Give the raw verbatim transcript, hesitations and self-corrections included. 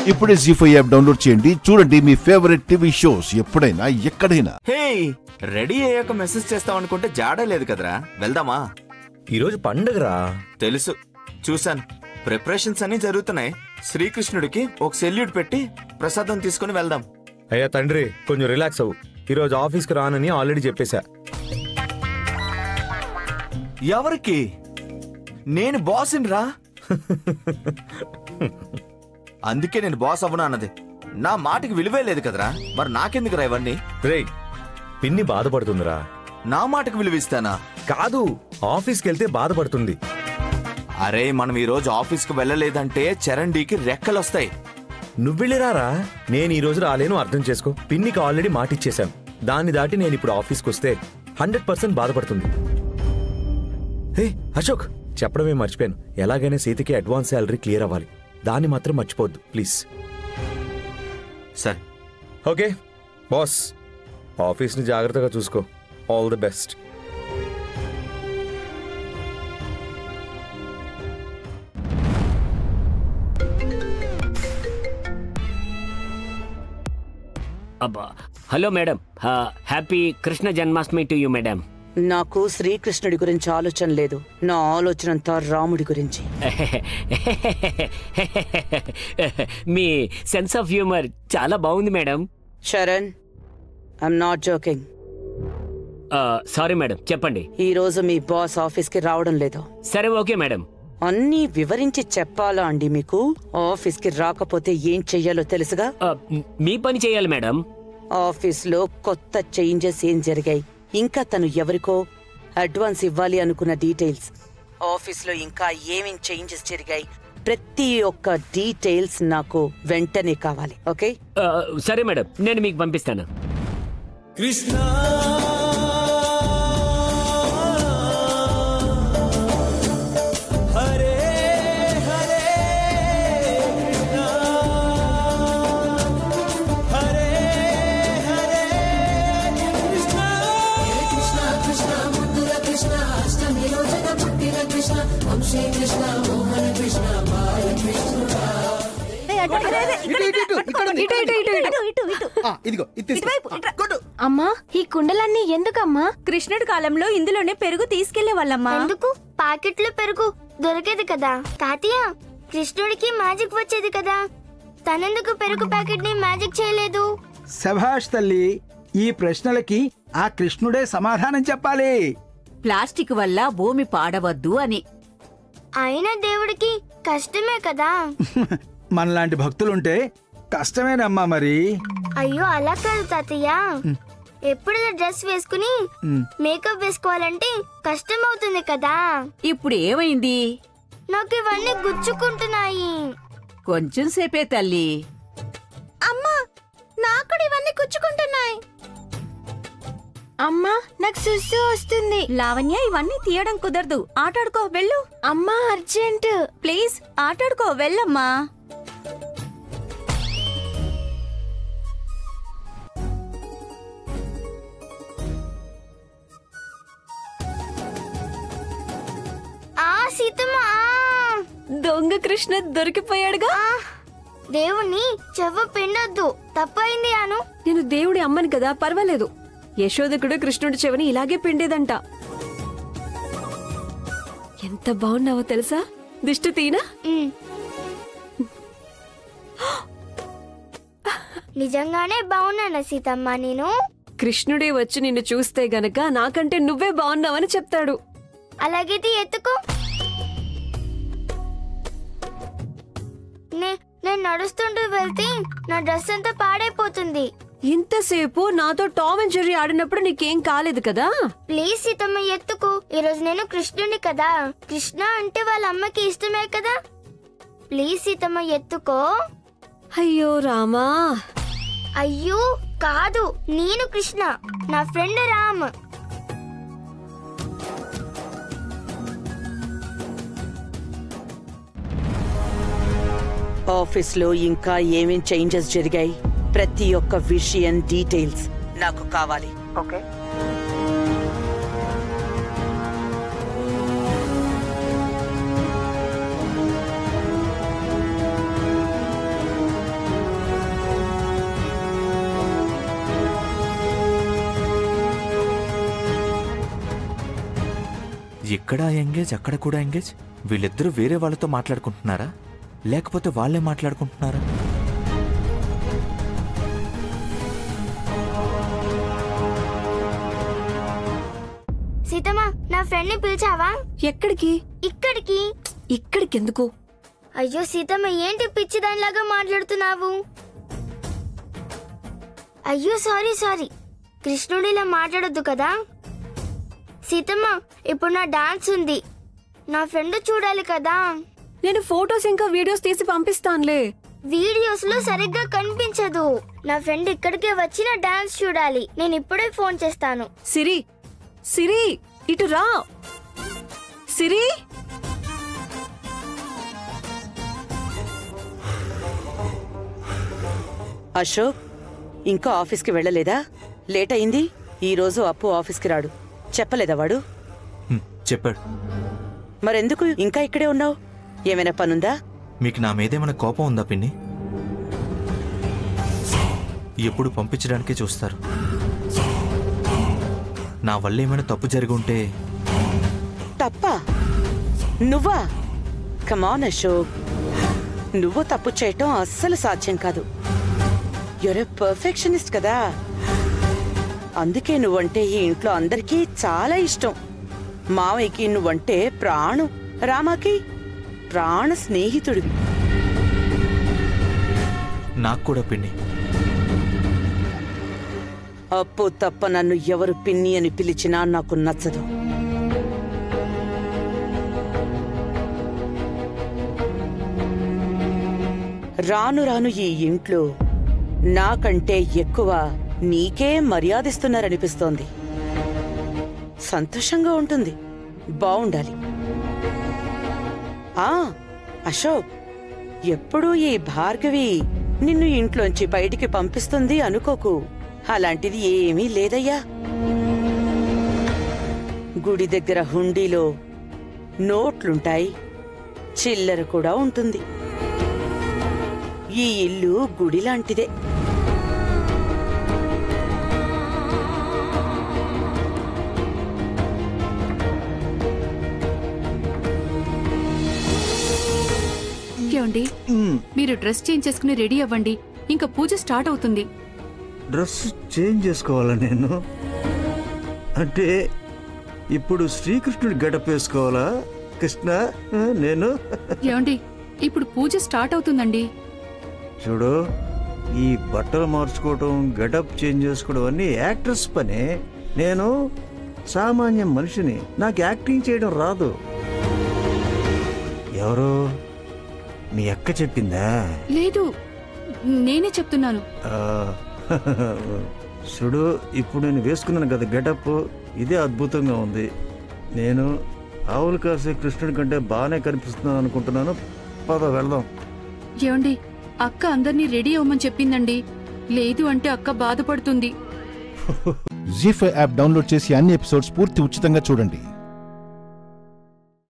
ఇప్పుడే G five app download చేయండి, చూడండి మీ ఫేవరెట్ టీవీ షోస్ ఎప్పుడైనా ఎక్కడైనా. హే, రెడీ అయ్యాక మెసేజ్ చేస్తాం అనుకుంటే జాడలేదు కదరా, వెళ్దామా? ఈరోజు పండుగరా. తెలుసు, చూసాను. ప్రిపరేషన్స్ అన్ని జరుగుతున్నాయి. శ్రీకృష్ణుడికి ఒక సెల్యూట్ పెట్టి ప్రసాదం తీసుకుని వెళ్దాం. అయ్యా తండ్రి, కొంచెం రిలాక్స్ అవ్వు. ఈరోజు ఆఫీస్కి రానని ఆల్రెడీ చెప్పేశా. ఎవరికి? నేను బాస్ని రా. అందుకే నేను బాస్ అవ్వను అన్నది. నా మాటకి విలువే లేదు కదరా, మరి నాకెందుకు రా ఇవన్నీ? రే, పిన్ని బాధపడుతుందిరా. నా మాటకు విలువ ఇస్తానా? కాదు, ఆఫీస్కి వెళ్తే బాధపడుతుంది. అరే, మనం ఈ రోజు ఆఫీస్కి వెళ్ళలేదంటే చరణ్ డీకి రెక్కలొస్తాయి. నువ్వెళ్ళిరారా. నేను ఈ రోజు రాలేను, అర్థం చేసుకో. పిన్నికి ఆల్రెడీ మాట ఇచ్చేశాను. దాన్ని దాటి నేను ఇప్పుడు ఆఫీస్కి వస్తే హండ్రెడ్ పర్సెంట్ బాధపడుతుంది. హే అశోక్, చెప్పడమే మర్చిపోయాను. ఎలాగైనా సీతకి అడ్వాన్స్ శాలరీ క్లియర్ అవ్వాలి. దాన్ని మాత్రం మర్చిపోవద్దు ప్లీజ్. సరే. ఓకే బాస్, ఆఫీస్ని జాగ్రత్తగా చూసుకో. All the best. అబ్బా, hello madam. Happy Krishna Janmashtami to you madam. నాకు శ్రీకృష్ణుడి గురించి ఆలోచన లేదు. నా ఆలోచన అంతా రాముడి గురించి. మీ సెన్స్ ఆఫ్ హ్యూమర్ చాలా బాగుంది madam. Charan, I'm not joking. Sorry madam, చెప్పండి. ఈ రోజు మీ బాస్ ఆఫీస్కి రావడం లేదు. సరే, ఓకే మేడం. అన్నీ వివరించి చెప్పాలా అండి మీకు? ఆఫీస్కి రాకపోతే ఏం చెయ్యాలో తెలుసుగా. మీ పని చేయాలి మేడం. ఆఫీస్లో కొత్త చేంజెస్ ఏం జరిగాయి, ఇంకా తను ఎవరికో అడ్వాన్స్ ఇవ్వాలి అనుకున్న డీటెయిల్స్, ఆఫీస్లో ఇంకా ఏమేం చేంజెస్ జరిగాయి, ప్రతి ఒక్క డీటెయిల్స్ నాకు వెంటనే కావాలి. ఓకే? సరే మేడం, నేను మీకు పంపిస్తాను. కృష్ణ అమ్మా, ఈ కుండలన్నీ ఎందుకమ్మా? కృష్ణుడి కాలంలో ఇందులోనే పెరుగు తీసుకెళ్లే వాళ్ళమ్మా. ఎందుకు? ప్యాకెట్లో పెరుగు దొరికేది కదా తాతయ్య. కృష్ణుడికి మ్యాజిక్ వచ్చేది కదా, తనెందుకు పెరుగు ప్యాకెట్ ని మ్యాజిక్ చేయలేదు? శభాష్ తల్లి, ఈ ప్రశ్నలకి ఆ కృష్ణుడే సమాధానం చెప్పాలి. ప్లాస్టిక్ వల్ల భూమి పాడవద్దు అని. అయినా దేవుడికి కష్టమే కదా. మనలాంటి భక్తులుంటే కష్టమేనమ్మా మరి. అయ్యో అలా కాదు తాతయ్య, ఎప్పుడు డ్రెస్ వేసుకుని మేకప్ వేసుకోవాలంటే కష్టం అవుతుంది కదా. ఇప్పుడు ఏమైంది? నాకు ఇవన్నీ గుచ్చుకుంటున్నాయి. కొంచెం సేపే తల్లి. అమ్మా, నాకు ఇవన్నీ గుచ్చుకుంటున్నాయి. అమ్మా, నాకు సుస్సు వస్తుంది. లావణ్య, ఇవన్నీ తీయడం కుదరదు. ఆటాడుకో, వెళ్ళు. అమ్మా, అర్జెంట్. ప్లీజ్ ఆటాడుకో, వెళ్ళమ్మా. దొంగ కృష్ణ దొరికిపోయాడుగా. దేవుణ్ణి చెవ్వ పిండొద్దు, తప్పైంది అను. నేను దేవుడి అమ్మని కదా, పర్వాలేదు. యశోదకుడు కృష్ణుడి చెవిని ఇలాగే పిండేదంట. ఎంత బాగున్నావో తెలుసా? దిష్టి తీనా? నిజంగానే బాగున్నానా సీతమ్మ నేను? కృష్ణుడే వచ్చి నిన్ను చూస్తే గనక నాకంటే నువ్వే బాగున్నావని చెప్తాడు. అలాగైతే ఎత్తుకో. నేను నడుస్తుంటూ వెళ్తే నా డ్రెస్ అంతా పాడైపోతుంది. ఇంతసేపు నాతో టామ్ అండ్ జెర్రీ ఆడినప్పుడు నీకేం కాలేదు కదా? ప్లీజ్ సీతమ్మ ఎత్తుకో. ఈరోజు నేను కృష్ణుని కదా, కృష్ణ అంటే వాళ్ళ అమ్మకి ఇష్టమే కదా. ప్లీజ్ సీతమ్మ ఎత్తుకో. అయ్యో రామా. అయ్యో కాదు, నేను కృష్ణ, నా ఫ్రెండ్ రామ్. ఆఫీస్లో ఇంకా ఏమేం చేంజెస్ జరిగాయి, ప్రతి ఒక్క విషయం డీటెయిల్స్ నాకు కావాలి. ఓకే? ఇక్కడ ఎంగేజ్ అక్కడ కూడా ఎంగేజ్. వీళ్ళిద్దరూ వేరే వాళ్ళతో మాట్లాడుకుంటున్నారా లేకపోతే వాళ్ళే మాట్లాడుకుంటున్నారా? సీతమ్మ, నా ఫ్రెండ్ ని పిలిచావా? ఎక్కడికి? ఇక్కడికి. ఇక్కడికి ఎందుకు? అయ్యో సీతమ్మ, ఏంటి పిచ్చి దానిలాగా మాట్లాడుతున్నావు? అయ్యో సారీ సారీ, కృష్ణుడు ఇలా మాట్లాడొద్దు కదా. సీతమ్మ, ఇప్పుడు నా డాన్స్ ఉంది, నా ఫ్రెండ్ చూడాలి కదా. నేను ఫోటోస్ ఇంకా వీడియోస్ తీసి పంపిస్తానులే. వీడియోస్ లో సరిగ్గా కనిపించదు. నా ఫ్రెండ్ ఇక్కడికే వచ్చి నా డాన్స్ చూడాలి. నేను ఇప్పుడే ఫోన్ చేస్తాను. సిరి, సిరి ఇటు రా. సిరి, అశోక్ ఇంకా ఆఫీస్కి వెళ్ళలేదా? లేట్ అయింది. ఈ రోజు అప్పు ఆఫీస్కి రాడు. చెప్పలేదా వాడు? హ్మ్, చెప్పాడు. మరెందుకు ఇంకా ఇక్కడే ఉన్నావు? ఏమైనా పనుందా? మీకు నా మీదేమైనా కోపం ఉందా పిన్ని? ఎప్పుడు పంపించడానికే చూస్తారు. నా వల్ల ఏమైనా తప్పు జరిగి ఉంటే. తప్ప? నువ్వా? కమాన్ అశోక్, నువ్వు తప్పు చేయటం అస్సలు సాధ్యం కాదు. యూర్ ఎ పర్ఫెక్షనిస్ట్ కదా. అందుకే నువ్వంటే ఈ ఇంట్లో అందరికీ చాలా ఇష్టం. మావయ్యకి నువ్వంటే ప్రాణం, రామాకి ప్రాణ స్నేహితుడివి. నాకు కూడా పిన్ని. అప్పు తప్ప నన్ను ఎవరు పిన్ని అని పిలిచినా నాకు నచ్చదు. రాను రాను ఈ ఇంట్లో నాకంటే ఎక్కువ నీకే మర్యాదిస్తున్నారనిపిస్తోంది. సంతోషంగా ఉంటుంది, బావుండాలి. ఆ అశోక్, ఎప్పుడూ ఈ భార్గవి నిన్ను ఇంట్లోంచి బయటికి పంపిస్తుంది అనుకోకు. అలాంటిది ఏమీ లేదయ్యా. గుడి దగ్గర హుండీలో నోట్లుంటాయి, చిల్లర కూడా ఉంటుంది. ఈ ఇల్లు గుడిలాంటిదే. ఏమండి, మీరు డ్రెస్ చేంజ్ చేసుకుని రెడీ అవ్వండి, ఇంకా పూజ స్టార్ట్ అవుతుంది. డ్రెస్ చేంజ్ చేసుకోవాలా నేను? అంటే ఇప్పుడు శ్రీకృష్ణుడి గెటప్ వేసుకోవాలా? కృష్ణ నేను? ఏమండి, ఇప్పుడు పూజ స్టార్ట్ అవుతుందండి. చూడు, ఈ బట్టలు మార్చుకోవటం, గెటప్ చేంజ్ చేసుకోవడం అన్ని యాక్ట్రెస్ పనే. నేను సామాన్య మనిషిని, నాకు యాక్టింగ్ చేయడం రాదు. ఎవరు? మీ అక్క చెప్పిందా? లేదు, నేనే చెప్తున్నాను. చూడు, ఇప్పుడు నేను వేసుకున్నాను కదా గెటప్, ఇదే అద్భుతంగా ఉంది. నేను ఆవులు కాసే కృష్ణుడి కంటే బాగానే కనిపిస్తున్నాను అనుకుంటున్నాను. పద వెళ్దాం. ఏమండి, అక్క అందరినీ రెడీ అవ్వమని చెప్పిందండి. లేదు అంటే అక్క బాధపడుతుంది. జీ ఫైవ్ యాప్ డౌన్లోడ్ చేసి అన్ని ఎపిసోడ్స్ పూర్తి ఉచితంగా చూడండి.